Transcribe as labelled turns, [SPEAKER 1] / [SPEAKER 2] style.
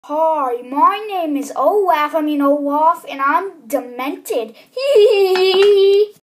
[SPEAKER 1] Hi, my name is Olaf, and I'm demented.